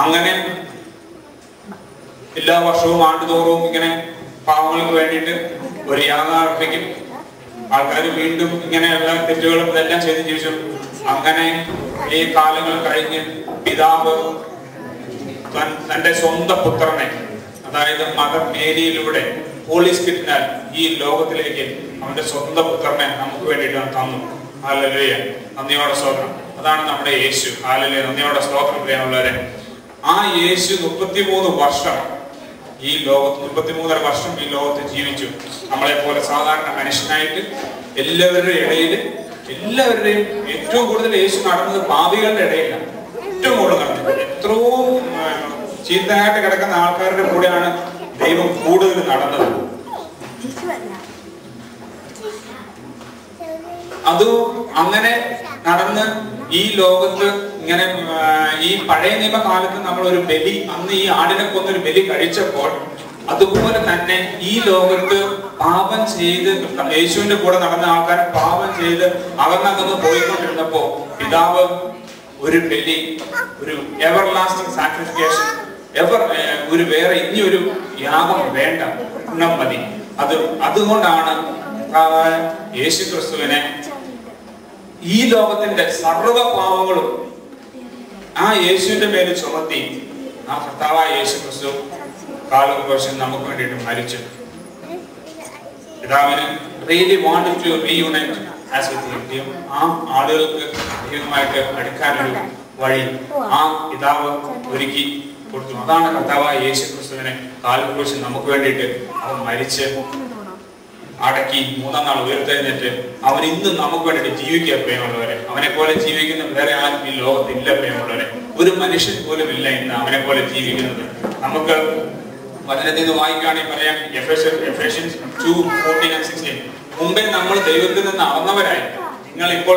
അങ്ങനെ എല്ലാ വർഷവും ആണ്ടുതോറും ഇങ്ങനെ പാവങ്ങൾക്ക് വേണ്ടിയിട്ട് ഒരു യാഗം അർപ്പിക്കും. ആൾക്കാർ വീണ്ടും ഇങ്ങനെയുള്ള തെറ്റുകളും ഇതെല്ലാം ചെയ്ത് ജീവിച്ചു. അങ്ങനെ ഈ കാലങ്ങൾ കഴിഞ്ഞ് പിതാവ് തന്റെ സ്വന്തം പുത്രനെ, അതായത് മദർ മേരിയിലൂടെ ഹോളി സ്പിരിറ്റിനാൽ ഈ ലോകത്തിലേക്ക് അവന്റെ സ്വന്തം പുത്രനെ നമുക്ക് വേണ്ടിയിട്ട് തന്നു. ഹല്ലേലൂയ, നന്ദിയോടെ സ്തോത്രം. അതാണ് നമ്മുടെ യേശു. ഹല്ലേലൂയ, നന്ദിയോടെ സ്തോത്രം പ്രിയമുള്ളവരെ. ആ യേശു 33 വർഷം ഈ ലോകത്ത്, 33.5 വർഷം ഈ ലോകത്ത് ജീവിച്ചു. നമ്മളെ പോലെ സാധാരണ മനുഷ്യനായിട്ട് എല്ലാവരുടെയും ഏറ്റവും കൂടുതൽ യേശു നടന്നത് പാപികളുടെ ഇടയിലാണ്. ഏറ്റവും കൂടുതൽ നടന്നത് എത്രയോ ചീത്തനായിട്ട് കിടക്കുന്ന ആൾക്കാരുടെ കൂടെയാണ് ദൈവം കൂടുതൽ നടന്നത്. അത് അങ്ങനെ നടന്ന് ഈ ലോകത്ത് ഇങ്ങനെ ഈ പഴയ നിയമകാലത്ത് നമ്മൾ ഒരു ബലി, അന്ന് ഈ ആടിനെ കൊന്നൊരു ബലി കഴിച്ചപ്പോൾ അതുപോലെ തന്നെ ഈ ലോകത്ത് പാപം ചെയ്ത് യേശുവിന്റെ കൂടെ നടന്ന ആൾക്കാരെ പാപം ചെയ്ത് അകന്നകന്ന് പോയിക്കൊണ്ടിരുന്നപ്പോ പിതാവ് ഒരു ബലി, ഒരു എവർ ലാസ്റ്റിംഗ് സാക്രിഫിക്കേഷൻ, ഒരു വേറെ ഇനിയൊരു യാഗം വേണ്ട, മതി. അതുകൊണ്ടാണ് യേശു ക്രിസ്തുവിനെ ഈ ലോകത്തിന്റെ സർവ്വ പാവങ്ങളും ആ യേശുവിന്റെ മേല് ചുമത്തി ആ കർത്താവായ യേശു ക്രിസ്തു കാലഘോഷം നമുക്ക് വേണ്ടിയിട്ട് മരിച്ചു. പിതാവിന് really wanted to reunite as with him. ആ ആളുകൾക്ക് ദൈവമായിട്ട് അടുക്കാനൊരു വഴി ആ പിതാവ് ഒരുക്കി കൊടുത്തു. അതാണ് കർത്താവായ യേശു ക്രിസ്തുവിനെ കാലഘോഷം നമുക്ക് വേണ്ടിയിട്ട് അവൻ മരിച്ച് അടക്കി 3-ാം നാൾ ഉയർത്തെഴുന്നേറ്റ് അവൻ ഇന്നും നമുക്ക് വേണ്ടിയിട്ട് ജീവിക്കുക പ്രിയമുള്ളവരെ. അവനെ പോലെ ജീവിക്കുന്ന വേറെ ആരും ഈ ലോകത്തില്ല പ്രിയമുള്ളവരെ. ഒരു മനുഷ്യൻ പോലും ഇല്ല ഇന്ന് അവനെ പോലെ ജീവിക്കുന്നത്. നമുക്ക് വചനത്തിൽ നിന്ന് വായിക്കുകയാണെങ്കിൽ പറയാം, എഫേഷ്യൻസ് 2:14-16, മുമ്പേ നമ്മൾ ദൈവത്തിൽ നിന്ന് അകന്നവരായി നിങ്ങൾ ഇപ്പോൾ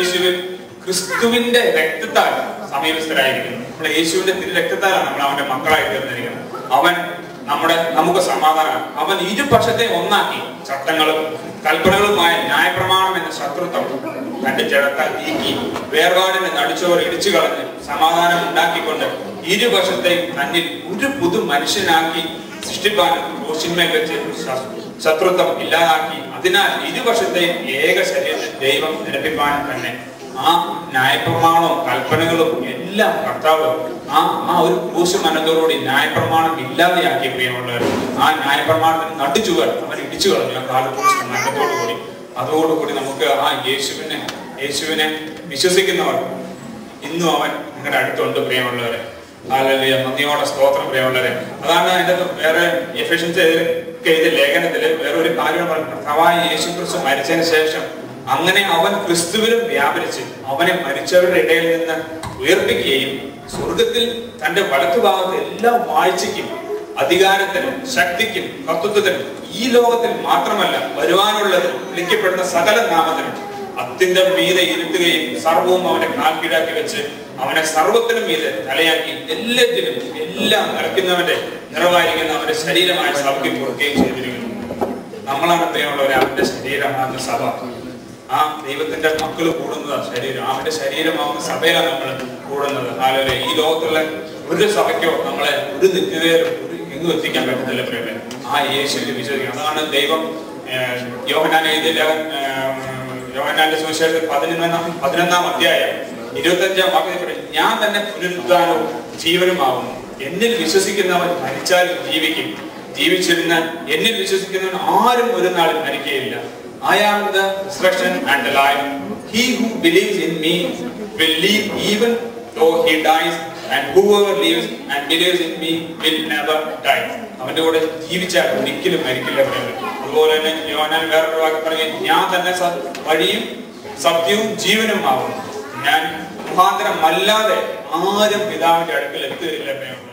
ക്രിസ്തുവിന്റെ രക്തത്താൽ സമീപസ്ഥരായിരിക്കുന്നു. നമ്മൾ യേശുവിന്റെ രക്തത്താലാണ് നമ്മൾ അവന്റെ മക്കളായി തീർന്നിരിക്കുന്നത്. അവൻ നമുക്ക് സമാധാനം. അവൻ ഇരുപക്ഷത്തെ ഒന്നാക്കി ചട്ടങ്ങളും കൽപ്പനകളുമായ ന്യായപ്രമാണം എന്ന ശത്രുത്വം തന്റെ ജഡത്താൽ നീക്കി വേർപാടിന്റെ നടിച്ചോർ ഇടിച്ചു കളഞ്ഞ് സമാധാനം ഉണ്ടാക്കിക്കൊണ്ട് ഇരുപക്ഷത്തെയും തന്നിൽ ഒരു പുതു മനുഷ്യനാക്കി സൃഷ്ടിപ്പാനും ക്രൂശിന്മേൽ വെച്ച് ശത്രുത്വം ഇല്ലാതാക്കി അതിനാൽ ഇരുപക്ഷത്തെയും ഏക ശരീരത്തിൽ ദൈവം നിരപ്പിപ്പാനും തന്നെ ആ ന്യായപ്രമാണവും കൽപ്പനകളും എല്ലാം കർത്താവ് ആ ഒരു ക്രൂശ് മനത്തോടുകൂടി ന്യായപ്രമാണം ഇല്ലാതെയാക്കിയ പ്രിയമുള്ളവർ. ആ ന്യായപ്രമാണത്തിന് നടിച്ചുകൾ അവൻ ഇടിച്ചു കളഞ്ഞു ആ കാലക്രൂശ് മനത്തോടുകൂടി. അതോടുകൂടി നമുക്ക് ആ യേശുവിനെ വിശ്വസിക്കുന്നവർ ഇന്നും അവൻ നിങ്ങളുടെ അടുത്തുണ്ട് പ്രിയമുള്ളവരെ. ഹല്ലേലൂയ, നന്ദിയോടെ സ്തോത്രം പ്രിയമുള്ളവരെ. അതാണ് അതിന്റെ വേറെ എഫേഷ്യൻസ് എഴുതിയ ലേഖനത്തില് വേറെ ഒരു കാര്യം പറഞ്ഞു. കർത്താവായ യേശു ക്രിസ്തു മരിച്ചതിന് ശേഷം അങ്ങനെ അവൻ ക്രിസ്തുവിലും വ്യാപരിച്ച് അവനെ മരിച്ചവരുടെ ഇടയിൽ നിന്ന് ഉയർപ്പിക്കുകയും സ്വർഗത്തിൽ തന്റെ വലത്തുഭാഗത്ത് എല്ലാ വാഴ്ചയ്ക്കും അധികാരത്തിനും ശക്തിക്കും കർത്തൃത്വത്തിനും ഈ ലോകത്തിൽ മാത്രമല്ല വരുവാനുള്ളതിനും വിളിക്കപ്പെടുന്ന സകല നാമത്തിനും അത്യന്തം മീതെ ഇരുത്തുകയും സർവവും അവന്റെ കാൽ കീഴാക്കി വെച്ച് അവനെ സർവത്തിനും മീതെ തലയാക്കി എല്ലാത്തിനും എല്ലാം നിറയ്ക്കുന്നവന്റെ നിറവായിരിക്കുന്ന അവന്റെ ശരീരമായ സഭയ്ക്ക് കൊടുക്കുകയും ചെയ്തിരിക്കുന്നു. നമ്മളാണ് പ്രിയമുള്ളവരെ അവന്റെ ശരീരമാകുന്ന സഭ. ആ ദൈവത്തിന്റെ മക്കള് കൂടുന്നതാണ് ശരീരം. അവന്റെ ശരീരമാവുന്ന സഭയിലാണ് നമ്മൾ കൂടുന്നത്. ആലോചന ഈ ലോകത്തുള്ള ഒരു സഭയ്ക്കോ നമ്മളെ ഒരു നിത്യതയിലും എങ്ങും എത്തിക്കാൻ പറ്റത്തില്ല പ്രിയരെ. ആ യേശുവിനെ വിശ്വസിക്കണം. അതാണ് ദൈവം യോഹന്നാന്റെ സുവിശേഷം 11-ാം അധ്യായം 25-ാം വാക്യത്തിൽ ഞാൻ തന്നെ പുനരുദ്ധാനവും ജീവനുമാവുന്നു. എന്നിൽ വിശ്വസിക്കുന്നവൻ മരിച്ചാലും ജീവിക്കും. ജീവിച്ചിരുന്ന എന്നിൽ വിശ്വസിക്കുന്നവൻ ആരും ഒരു നാളിൽ മരിക്കുകയില്ല. I am the resurrection and the life. He who believes in me will live even though he dies, and whoever lives and believes in me will never die. അവന്റെ കൂടെ ജീവിച്ചാൽ ഒരിക്കലും മരിക്കില്ല. അതുപോലെ തന്നെ യോഹന്നാൻ വേറൊരു വാക്യം പറയുകയും ഞാൻ തന്നെ വഴിയും സത്യവും ജീവനും ആകുന്നു. ഞാൻ മുഖാന്തരമല്ലാതെ ആരും പിതാവിന്റെ അടുക്കൽ എത്തുകയില്ല.